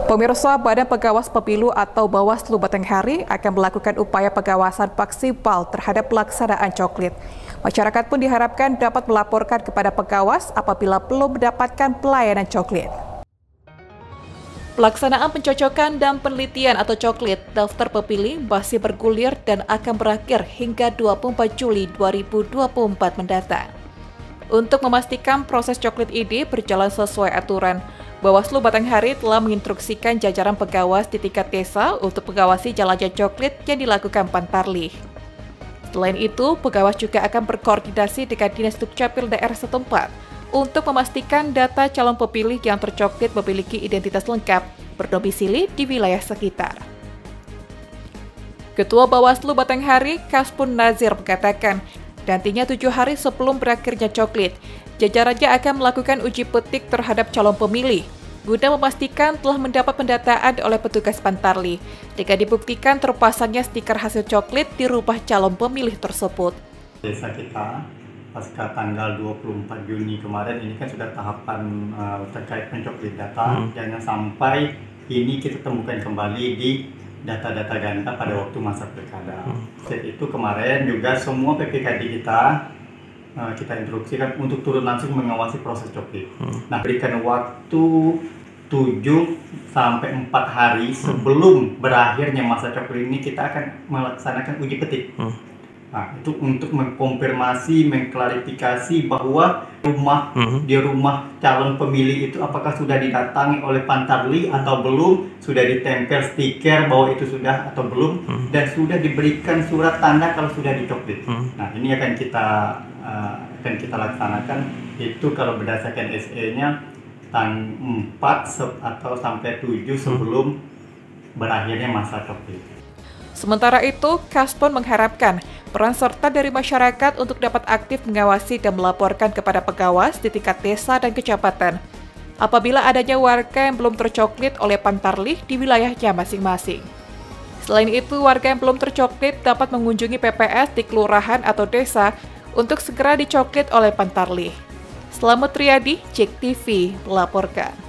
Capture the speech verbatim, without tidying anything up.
Pemirsa, Badan Pengawas Pemilu atau Bawaslu Batanghari akan melakukan upaya pengawasan maksimal terhadap pelaksanaan coklit. Masyarakat pun diharapkan dapat melaporkan kepada pengawas apabila belum mendapatkan pelayanan coklit. Pelaksanaan pencocokan dan penelitian atau coklit daftar pemilih masih bergulir dan akan berakhir hingga dua puluh empat Juli dua ribu dua puluh empat mendatang. Untuk memastikan proses coklit ini berjalan sesuai aturan, Bawaslu Batanghari telah menginstruksikan jajaran pengawas di tingkat desa untuk mengawasi jalannya coklit yang dilakukan Pantarlih. Selain itu, pengawas juga akan berkoordinasi dengan Dinas Dukcapil daerah setempat untuk memastikan data calon pemilih yang tercoklit memiliki identitas lengkap, berdomisili di wilayah sekitar. Ketua Bawaslu Batanghari, Kaspun Nazir, mengatakan, nantinya tujuh hari sebelum berakhirnya coklit, jajarannya akan melakukan uji petik terhadap calon pemilih, guna memastikan telah mendapat pendataan oleh petugas Pantarlih, jika dibuktikan terpasangnya stiker hasil coklit di rumah calon pemilih tersebut. Desa kita, pasca tanggal dua puluh empat Juni kemarin, ini kan sudah tahapan uh, terkait pencoklit data, hmm. jangan sampai ini kita temukan kembali di data-data ganda pada waktu masa pilkada. Hmm. Setelah itu kemarin juga semua P P K D kita uh, kita instruksikan untuk turun langsung mengawasi proses coklit. Hmm. Nah, berikan waktu tujuh sampai empat hari sebelum hmm. berakhirnya masa coklit ini kita akan melaksanakan uji petik. Hmm. Nah, itu untuk mengkonfirmasi, mengklarifikasi bahwa rumah hmm. di rumah calon pemilih itu apakah sudah didatangi oleh Pantarlih atau belum, sudah ditempel stiker bahwa itu sudah atau belum, hmm. dan sudah diberikan surat tanda kalau sudah dicoklit. Hmm. Nah, ini akan kita uh, akan kita laksanakan itu kalau berdasarkan S E-nya tanggal empat atau sampai tujuh sebelum hmm. berakhirnya masa coklit. Sementara itu, Kaspun mengharapkan peran serta dari masyarakat untuk dapat aktif mengawasi dan melaporkan kepada pengawas di tingkat desa dan kecamatan apabila adanya warga yang belum tercoklit oleh Pantarlih di wilayahnya masing-masing. Selain itu, warga yang belum tercoklit dapat mengunjungi P P S di kelurahan atau desa untuk segera dicoklit oleh Pantarlih. Selamat Riyadi, Cek T V melaporkan.